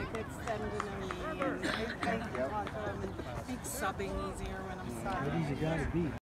it's tendon or knee. I talk to them and make subbing easier when I'm subbing. What easy guy to beat.